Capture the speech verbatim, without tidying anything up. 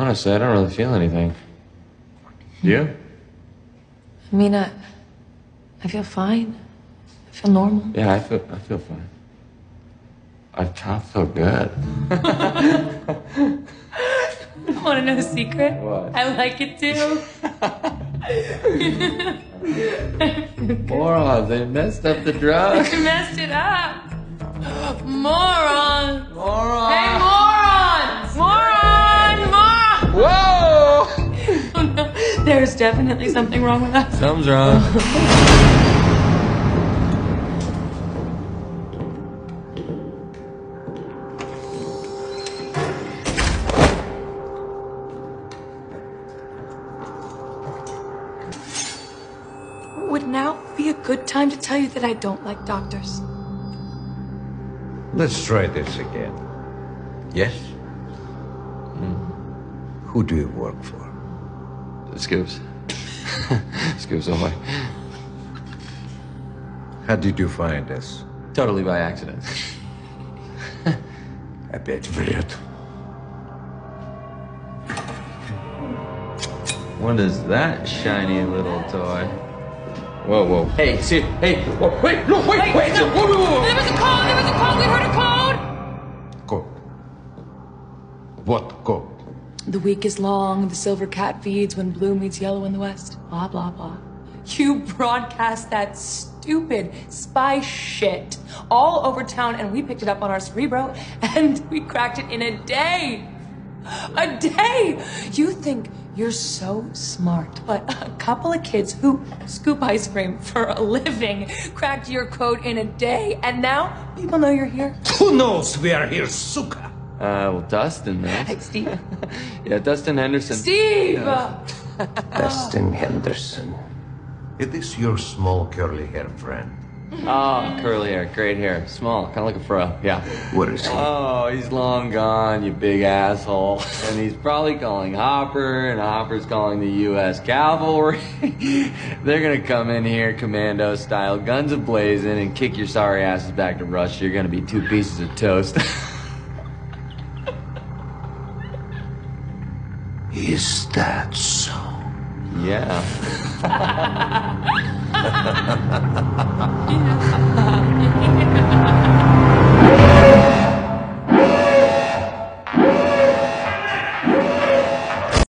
Honestly, I don't really feel anything. Do you? I mean, I, I feel fine. I feel normal. Yeah, I feel, I feel fine. I, I feel good. Want to know a secret? What? I like it too. Morons, they messed up the drug. You messed it up. Morons. Morons. Hey, morons. Moron. Moron. Whoa! Oh, no. There's definitely something wrong with us. Something's wrong. Would now be a good time to tell you that I don't like doctors? Let's try this again. Yes? Mm. Who do you work for? Scoops. Scoops ahoy. How did you find us? Totally by accident. Опять врет. What is that shiny little toy? Whoa, whoa. Hey, see, hey, whoa, wait, no, wait, wait, wait. No. Whoa, whoa, whoa. There was a code, there was a code, we heard a code! Code. What code? The week is long, the silver cat feeds when blue meets yellow in the west. Blah, blah, blah. You broadcast that stupid spy shit all over town, and we picked it up on our Cerebro, and we cracked it in a day. A day! You think you're so smart, but a couple of kids who scoop ice cream for a living cracked your code in a day, and now people know you're here. Who knows we are here, suka? Uh, well, Dustin knows. Hey, Steve. Yeah, Dustin Henderson. Steve! Yeah. Dustin Henderson. It is your small curly hair friend. Oh, curly hair, great hair. Small, kind of like a fro, yeah. What is he? Oh, he's long gone, you big asshole. And he's probably calling Hopper, and Hopper's calling the U S Cavalry. They're gonna come in here commando style, guns a-blazing, and kick your sorry asses back to Russia. You're gonna be two pieces of toast. Is that so? Yeah. Yeah.